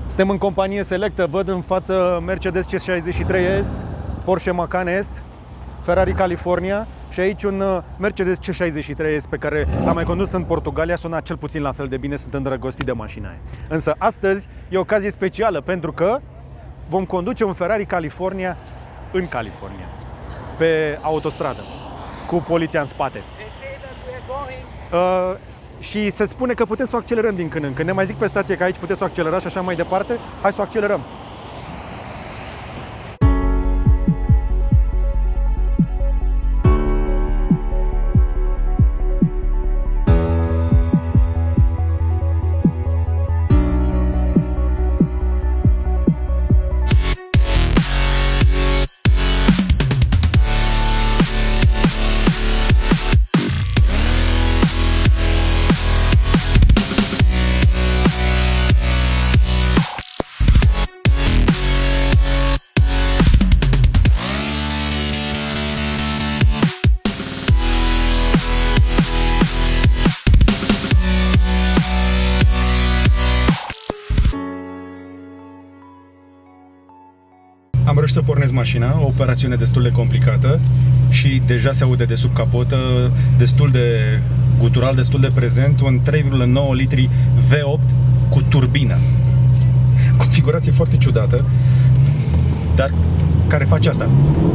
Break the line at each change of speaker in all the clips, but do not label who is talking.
Suntem în companie selectă, văd în față Mercedes C63S, Porsche Macan S, Ferrari California și aici un Mercedes C63S pe care l-am mai condus în Portugalia, sună cel puțin la fel de bine, sunt îndrăgostit de mașina aia. Însă astăzi e o ocazie specială pentru că vom conduce un Ferrari California în California, pe autostradă, cu poliția în spate. Și se spune că putem să o accelerăm din când în când. Ne mai zic pe stație că aici puteți să o accelerați și așa mai departe. Hai să o accelerăm. Am reușit să pornesc mașina, o operațiune destul de complicată și deja se aude de sub capotă, destul de gutural, destul de prezent, un 3,9 litri V8 cu turbină. Configurație foarte ciudată, dar care face asta.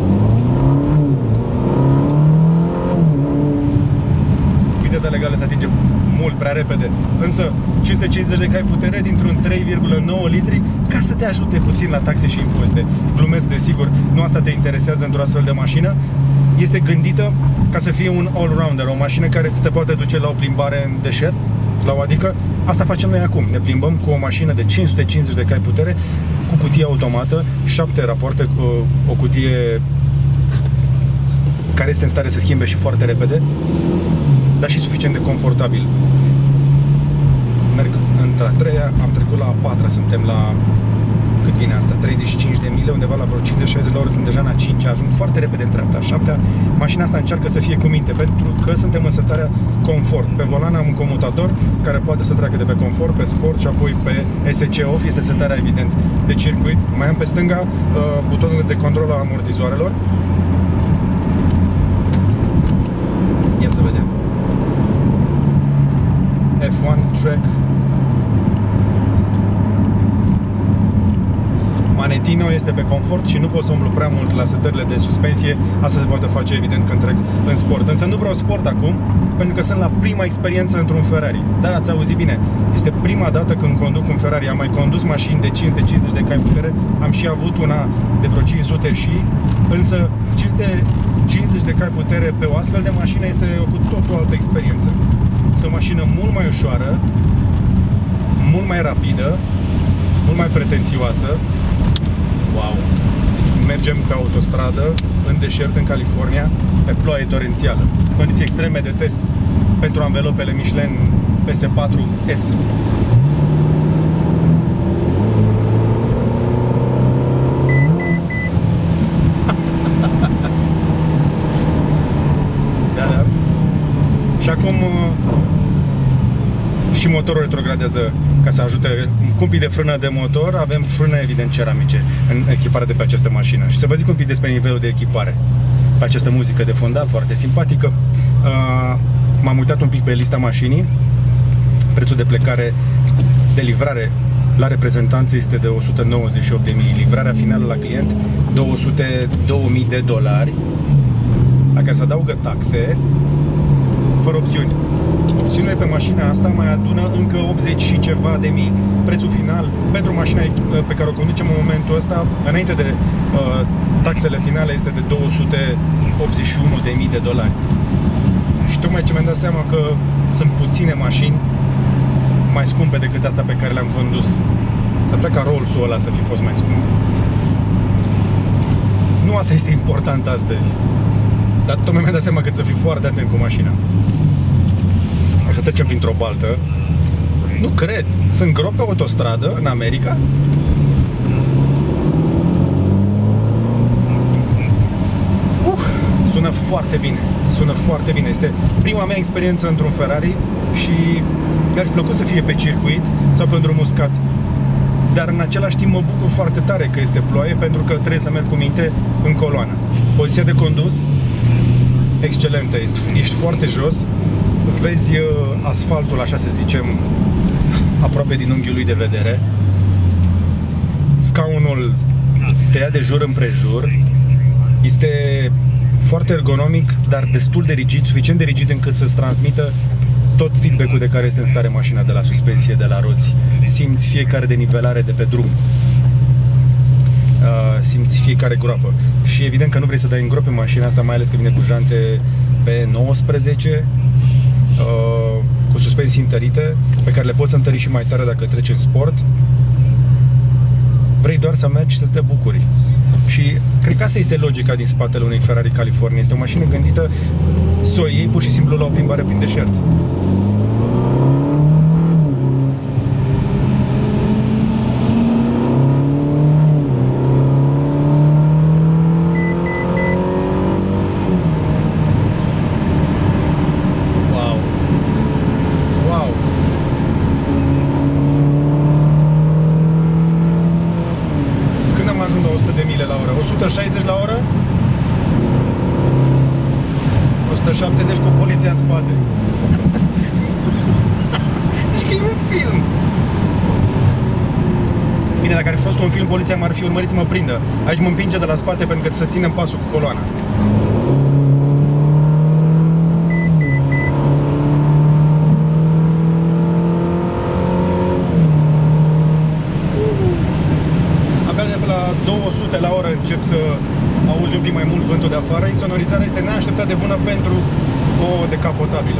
Viteza legală se atinge mult prea repede, însă 550 de cai putere dintr-un 3,9 litri ca să te ajute puțin la taxe și impozite. Glumesc, desigur, nu asta te interesează într-o astfel de mașină. Este gândită ca să fie un all-rounder, o mașină care te poate duce la o plimbare în deșert, la o adică. Asta facem noi acum, ne plimbăm cu o mașină de 550 de cai putere, cu cutie automată, 7 rapoarte, o cutie care este în stare să schimbe și foarte repede, dar și suficient de confortabil. Merg între a treia, am trecut la a patra, suntem la, cât vine asta, 35 de mile, undeva la vreo 50-60 la oră, sunt deja în a 5-a, ajung foarte repede în treapta a 7-a. Mașina asta încearcă să fie cu minte, pentru că suntem în setarea confort. Pe volan am un comutator care poate să treacă de pe confort, pe sport și apoi pe SC Off, este setarea evident de circuit. Mai am pe stânga butonul de control al amortizoarelor. Ia să vedem. F1 track. Manetino este pe confort și nu pot să umblu prea mult la setările de suspensie. Asta se poate face evident când trec în sport. Însă nu vreau sport acum, pentru că sunt la prima experiență într-un Ferrari. Da, ați auzit bine. Este prima dată când conduc un Ferrari. Am mai condus mașini de 550 de cai putere. Am și avut una de vreo 500 și... Însă 550 de cai putere pe o astfel de mașină este cu totul altă experiență. Este o mașină mult mai ușoară, mult mai rapidă, mult mai pretențioasă. Wow! Mergem pe autostradă, în deșert, în California, pe ploaie torențială. Sunt condiții extreme de test pentru anvelopele Michelin PS4S. Da. Și acum și motorul retrogradează ca să ajute cu un pic de frână de motor. Avem frâne evident ceramice în echipare de pe această mașină. Și să vă zic un pic despre nivelul de echipare. Pe această muzică de fundal foarte simpatică. M-am uitat un pic pe lista mașinii. Prețul de plecare, de livrare la reprezentanță este de 198.000. Livrarea finală la client 202.000 de dolari, la care se adaugă taxe, fără opțiuni. Opțiunile pe mașina asta mai adună încă 80 și ceva de mii. Prețul final pentru mașina pe care o conducem în momentul ăsta, înainte de taxele finale, este de 281.000 de dolari. Și tocmai ce mi-am dat seama că sunt puține mașini mai scumpe decât asta pe care le-am condus. S-ar putea ca Rolls-ul ăla să fi fost mai scump. Nu asta este important astăzi. Dar tocmai mi-am dat seama că să fii foarte atent cu mașina. O să trecem printr-o baltă. Nu cred. Sunt gropi pe autostradă în America? Sună foarte bine. Sună foarte bine. Este prima mea experiență într-un Ferrari și mi-ar fi plăcut să fie pe circuit sau pe un drum uscat. dar în același timp mă bucur foarte tare că este ploaie, pentru că trebuie să merg cu minte în coloană. Poziția de condus excelentă, ești foarte jos, vezi asfaltul, așa să zicem, aproape din unghiul lui de vedere. Scaunul te ia de jur împrejur, este foarte ergonomic, dar destul de rigid, suficient de rigid încât să-ți transmită tot feedback-ul de care este în stare mașina, de la suspensie, de la roți. Simți fiecare denivelare de pe drum, simți fiecare groapă. Și evident că nu vrei să dai în grope mașina asta, mai ales că vine cu jante pe 19, cu suspensii întărite, pe care le poți întări și mai tare dacă treci în sport. Vrei doar să mergi și să te bucuri. Și cred că asta este logica din spatele unei Ferrari California. Este o mașină gândită să o iei pur și simplu la o plimbare prin deșert. Ajung la 100 de mile la oră, 160 la oră, 170 cu poliția în spate. Zici că e un film. Bine, dacă ar fi fost un film, poliția m-ar fi urmărit să mă prindă. Aici mă împinge de la spate pentru că să ținem pasul cu coloana. La 200 la oră încep să auzi un pic mai mult vântul de afară. Insonorizarea este neașteptat de bună pentru o decapotabilă.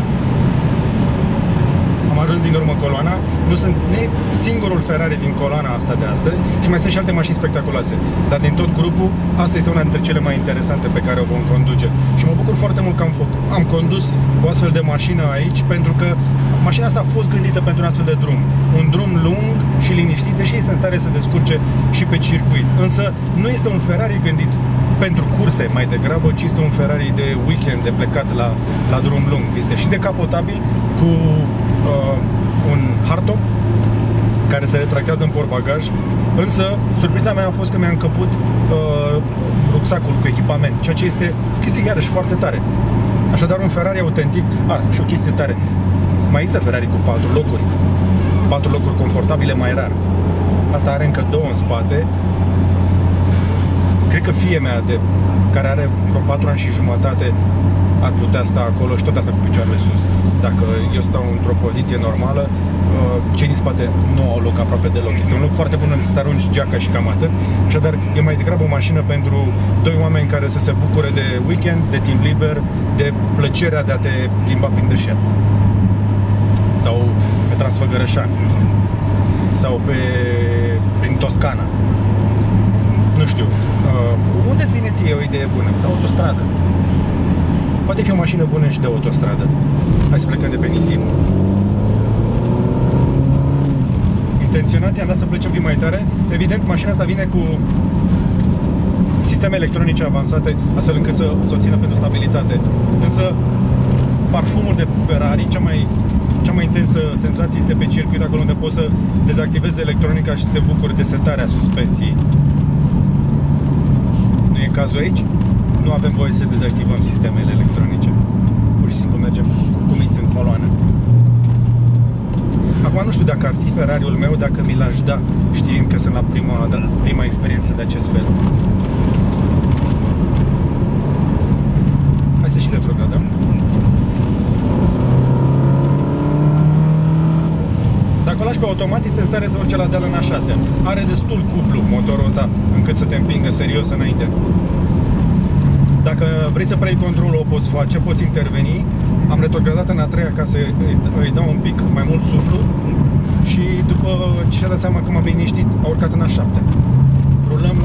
Am ajuns din urmă coloana. Nu sunt singurul Ferrari din coloana asta de astăzi și mai sunt și alte mașini spectaculoase. Dar din tot grupul, asta este una dintre cele mai interesante pe care o vom conduce. Și mă bucur foarte mult că am condus o astfel de mașină aici, pentru că mașina asta a fost gândită pentru un astfel de drum. Un drum lung și liniștit, deși este în stare să descurce și pe circuit. Însă nu este un Ferrari gândit pentru curse mai degrabă, ci este un Ferrari de weekend, de plecat la drum lung. Este și decapotabil cu un hardtop care se retractează în portbagaj, însă surpriza mea a fost că mi-a încăput rucsacul cu echipament, ceea ce este o chestie iarăși foarte tare. Așadar, un Ferrari autentic. Și o chestie tare, mai există Ferrari cu 4 locuri, 4 locuri confortabile mai rar. Asta are încă 2 în spate. Cred că fie mea, care are vreo 4 ani și jumătate, ar putea sta acolo și tot asta cu picioarele sus. Dacă eu stau într-o poziție normală, cei din spate nu au loc aproape deloc. Este un loc foarte bun să arunci geaca și cam atât. Așadar, e mai degrabă o mașină pentru 2 oameni care să se bucure de weekend, de timp liber, de plăcerea de a te plimba prin deșert. Sau pe Transfăgărășani. Sau prin Toscana. Nu știu. Unde-ți vine ție o idee bună? La autostradă. Poate fi o mașină bună și de autostradă. Hai să plecăm de pe nisip. Intenționat i-am dat să plecem mai tare. Evident, mașina asta vine cu sisteme electronice avansate, astfel încât să o țină pentru stabilitate. Însă, parfumul de Ferrari, cea mai intensă senzație este pe circuit, acolo unde poți să dezactivezi electronica și să te bucuri de setarea suspensiei. Nu e cazul aici? Nu avem voie să dezactivăm sistemele electronice. Pur și simplu mergem cu minți în coloană. Acum nu știu dacă ar fi Ferrariul meu, dacă mi l-aș da, știind că sunt la prima experiență de acest fel. Hai să și retrogradăm. Dacă o lași pe automat, este în stare să urce la deal în A6. Are destul cuplu motorul ăsta încât să te împingă serios înainte. Dacă vrei să preiei controlul, o poți face, poți interveni. Am retrogradat în a 3-a ca să îi dau un pic mai mult suflu și după ce și-a dat seama că m-a liniștit, a urcat în a 7-a. Rulăm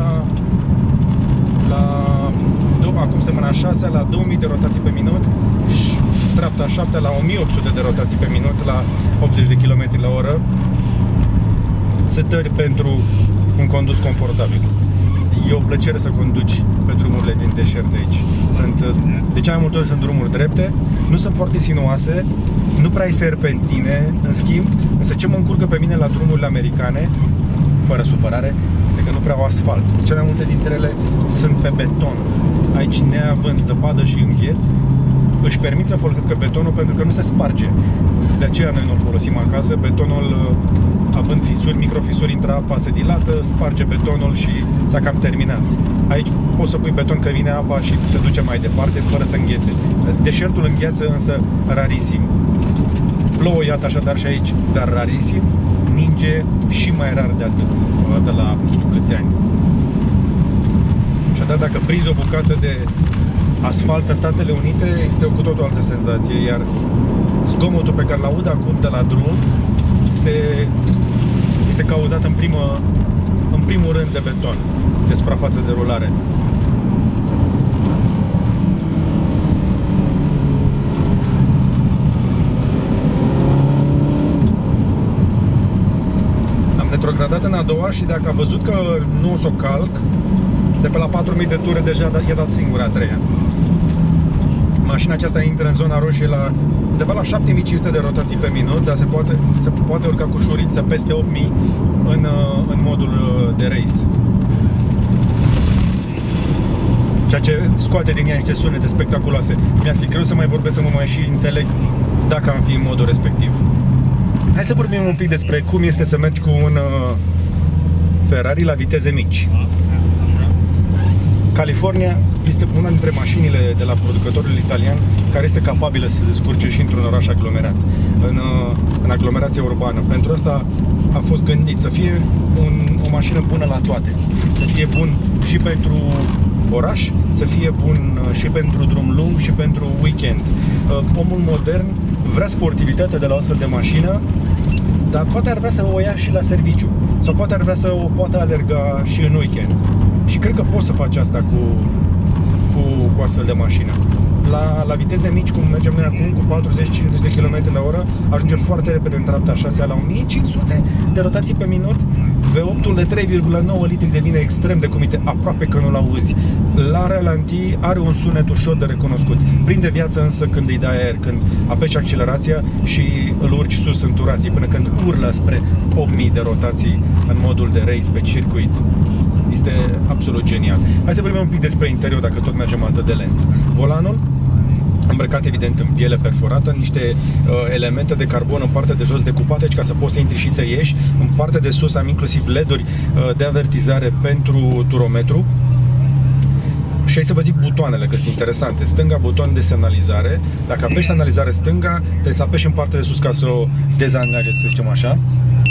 acum suntem în a 6-a, la 2000 de rotații pe minut și dreapta a 7-a la 1800 de rotații pe minut, la 80 de km la oră. Setări pentru un condus confortabil. E o plăcere să conduci pe drumurile din deșert de aici. De cea mai multe ori sunt drumuri drepte, nu sunt foarte sinuoase, nu prea ai serpentine, în schimb, însă ce mă încurcă pe mine la drumurile americane, fără supărare, este că nu prea au asfalt. Cele mai multe dintre ele sunt pe beton. Aici, neavând zăpadă și îngheț, își permit să folosească betonul pentru că nu se sparge. De aceea noi nu-l folosim acasă. Betonul, având fisuri, microfisuri, intră apa, se dilată, sparge betonul și s-a cam terminat. Aici poți să pui beton că vine apa și se duce mai departe fără să înghețe. Deșertul îngheață, însă rarisim. Plouă, iată, așadar și aici, dar rarisim. Ninge și mai rar de atât, o dată la nu știu câți ani. Așadar, dacă prinzi o bucată de asfalt în Statele Unite, este o cu totul altă senzație, iar zgomotul pe care l-aud acum de la drum este cauzat în primul rând de beton, de suprafață de rulare. Am retrogradat în a doua și dacă a văzut că nu o să o calc, de pe la 4000 de ture deja i-a dat singura a treia. Mașina aceasta intră în zona roșie la undeva la 7500 de rotații pe minut, dar se poate urca cu ușurință peste 8000 în modul de race. Ceea ce scoate din ea niște sunete spectaculoase. Mi-ar fi greu să mai vorbesc, să mă mai și înțeleg dacă am fi în modul respectiv. Hai să vorbim un pic despre cum este să mergi cu un Ferrari la viteze mici. California este una dintre mașinile de la producătorul italian care este capabilă să se descurce și într-un oraș aglomerat, în aglomerație urbană. Pentru asta a fost gândit să fie o mașină bună la toate. Să fie bun și pentru oraș, să fie bun și pentru drum lung și pentru weekend. Omul modern vrea sportivitate de la o astfel de mașină, dar poate ar vrea să o ia și la serviciu. Sau poate ar vrea să o poată alerga și în weekend. Și cred că poți să faci asta cu astfel de mașină. La viteze mici, cum mergem noi acum, cu 40-50 de km la oră, ajunge foarte repede în treapta 6 la 1500 de rotații pe minut. V8-ul de 3,9 litri devine extrem de cumite, aproape că nu-l auzi. La ralanti are un sunet ușor de recunoscut. Prinde viață însă când îi dai aer, când apeși accelerația și îl urci sus în turații, până când urlă spre 8000 de rotații în modul de race pe circuit. Este absolut genial. Hai să vorbim un pic despre interior, dacă tot mergem atât de lent. Volanul îmbrăcat evident în piele perforată, niște elemente de carbon în partea de jos decupate, ca să poți să intri și să ieși. În partea de sus am inclusiv LED-uri de avertizare pentru turometru. Și hai să vă zic butoanele, că sunt interesante. Stânga, buton de semnalizare. Dacă apeși semnalizare stânga, trebuie să apeși în partea de sus ca să o dezangajezi, să zicem așa.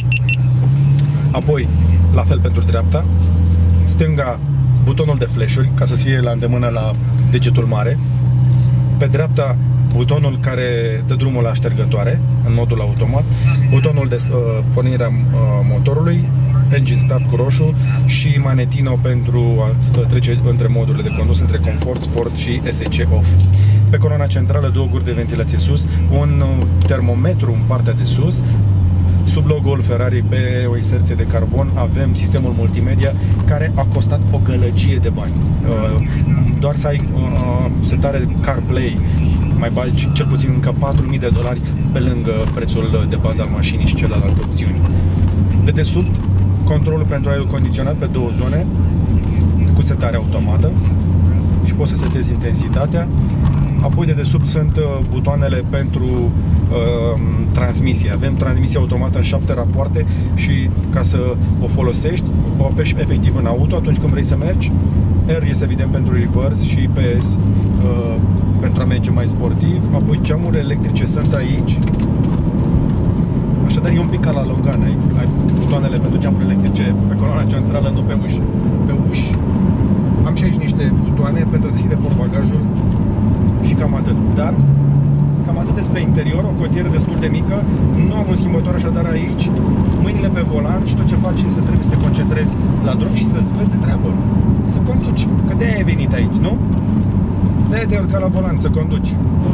Apoi, la fel pentru dreapta. Stânga, butonul de flash-uri, ca să fie la îndemână la degetul mare. Pe dreapta, butonul care dă drumul la ștergătoare, în modul automat. Butonul de pornire a motorului, engine start cu roșu și manetino pentru a trece între modurile de condus, între confort, sport și SC off. Pe coloana centrală, două guri de ventilație sus, un termometru în partea de sus. Sub logo-ul Ferrari, pe o inserție de carbon, avem sistemul multimedia care a costat o gălăgie de bani. Doar să ai setare CarPlay, mai bagi cel puțin încă $4000 pe lângă prețul de bază al mașinii și celelalte opțiuni. De desubt, controlul pentru aerul condiționat pe două zone, cu setare automată și poți să setezi intensitatea. Apoi de desubt sunt butoanele pentru transmisie. Avem transmisie automată în 7 rapoarte și ca să o folosești, o apeși efectiv în auto atunci când vrei să mergi. R este evident pentru reverse și PS pentru a merge mai sportiv. Apoi geamurile electrice sunt aici. Așadar e un pic ca la Logan, ai butoanele pentru geamuri electrice pe coloana centrală, nu pe uși. Pe uși. Am și aici niște butoane pentru a deschide portbagajul și cam atât. Dar cam atât despre interior, o cotieră destul de mică, nu am un schimbător, așadar aici, mâinile pe volan și tot ce faci este să trebuie să te concentrezi la drum și să-ți vezi de treabă, să conduci, că de-aia ai venit aici, nu? De-aia te-ai urcat la volan, să conduci.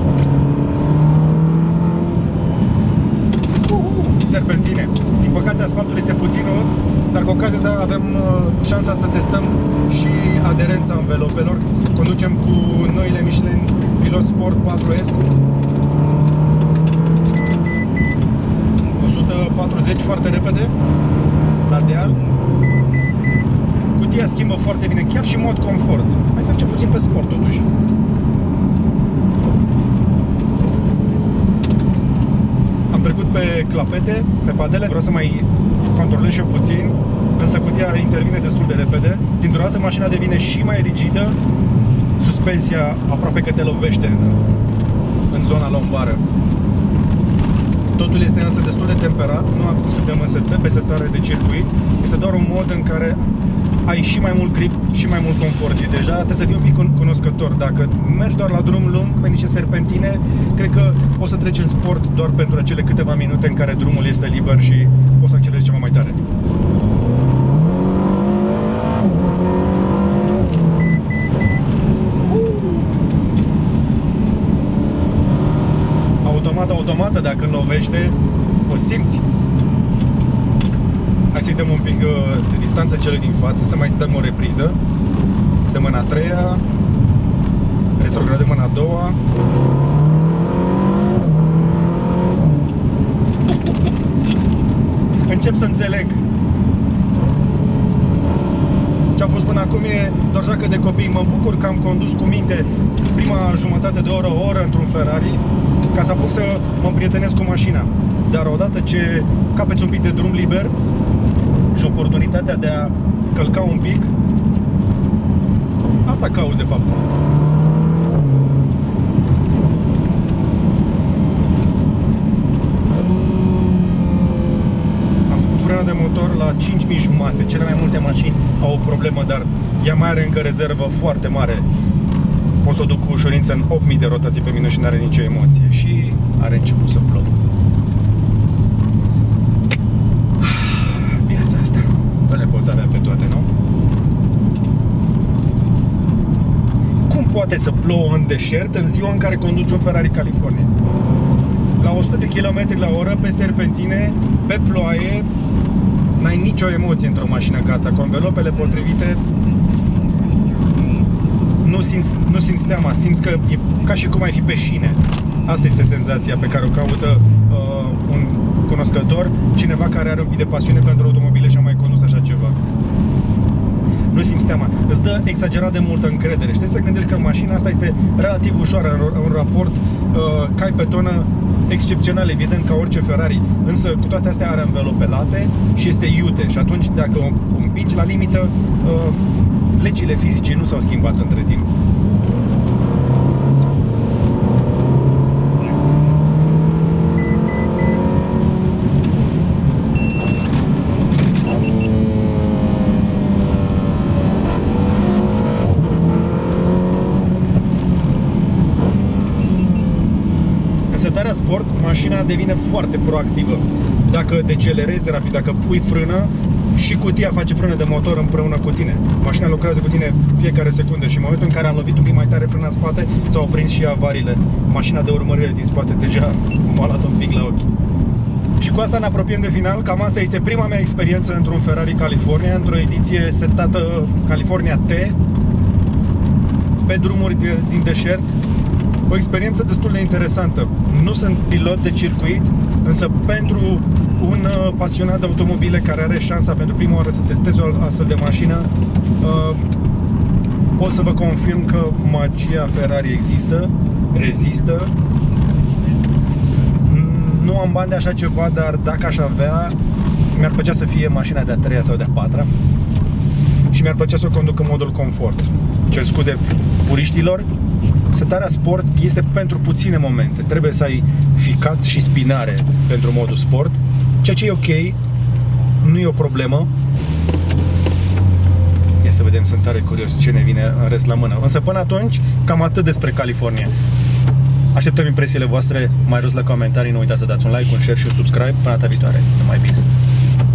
Serpentine. Din păcate asfaltul este puțin urât, dar cu ocazia asta avem șansa să testăm și aderența învelopelor. Conducem cu noile Michelin Pilot Sport 4S 140 foarte repede la deal. cutia schimbă foarte bine, chiar și mod confort. Hai să mergem puțin pe sport totuși. Am trecut pe clapete, pe padele, vreau să mai controlez și eu puțin, însă cutia intervine destul de repede. Dintr-o dată mașina devine și mai rigidă, suspensia aproape că te lovește în zona lombară. Totul este însă destul de temperat, nu acum suntem pe setare de circuit, este doar un mod în care ai și mai mult grip și mai mult confort. E deja trebuie să fii un pic cunoscător. Dacă mergi doar la drum lung, pe niște serpentine, cred că o să treci în sport doar pentru acele câteva minute în care drumul este liber și o să accelerezi ceva mai tare. Automată, dacă îl lovește, o simți. Hai să-i dăm un pic de distanță celui din față, să mai dăm o repriză. Este mâna a treia, retrogradăm mâna a doua. Încep să înțeleg. Ce a fost până acum e doar joacă de copii. Mă bucur că am condus cu minte prima jumătate de oră, o oră într-un Ferrari, ca să apuc să mă împrietenesc cu mașina. Dar odată ce capeți un pic de drum liber și oportunitatea de a călca un pic, asta cauți de fapt. Am făcut frână de motor la 5.000 jumate. Cele mai multe mașini au o problemă, dar ea mai are încă rezervă foarte mare. Pot să o duc cu ușurință în 8.000 de rotații pe minut și nu are nicio emoție. Și are început să plouă. Viața asta. Nu le poți avea pe toate, nu? Cum poate să plouă în deșert în ziua în care conduci un Ferrari California? La 100 de km la oră, pe serpentine, pe ploaie, n-ai nicio emoție într-o mașină ca asta. Cu anvelopele potrivite, nu simți teama, simți că e ca și cum ai fi pe șine. Asta este senzația pe care o caută un cunoscător, cineva care are un pic de pasiune pentru automobile și a mai condus așa ceva. Nu simți teama, îți dă exagerat de multă încredere. Știi să gândești că mașina asta este relativ ușoară în raport cai pe tonă excepțional, evident, ca orice Ferrari, însă cu toate astea are anvelope late și este iute și atunci dacă o împingi la limită, legile fizice nu s-au schimbat între timp. În setarea sport, mașina devine foarte proactivă. Dacă decelerezi rapid, dacă pui frână, și cutia face frână de motor împreună cu tine. Mașina lucrează cu tine fiecare secundă și în momentul în care am lovit un pic mai tare frâna în spate, s-au oprins și avariile. Mașina de urmărire din spate deja m-a luat un pic la ochi. Și cu asta ne apropiem de final. Cam asta este prima mea experiență într-un Ferrari California, într-o ediție setată California T, pe drumuri din deșert. O experiență destul de interesantă. Nu sunt pilot de circuit, însă pentru un pasionat de automobile care are șansa pentru prima oară să testeze o astfel de mașină, pot să vă confirm că magia Ferrari există, rezistă. Nu am bani de așa ceva, dar dacă aș avea, mi-ar plăcea să fie mașina de-a treia sau de-a patra și mi-ar plăcea să o conduc în modul confort. Cer scuze puriștilor, setarea sport este pentru puține momente. Trebuie să ai ficat și spinare pentru modul sport, ceea ce e ok, nu e o problemă. Ia să vedem, sunt tare curios ce ne vine în rest la mână. Însă până atunci, cam atât despre California. Așteptăm impresiile voastre mai jos la comentarii, nu uitați să dați un like, un share și un subscribe. Până data viitoare, numai bine!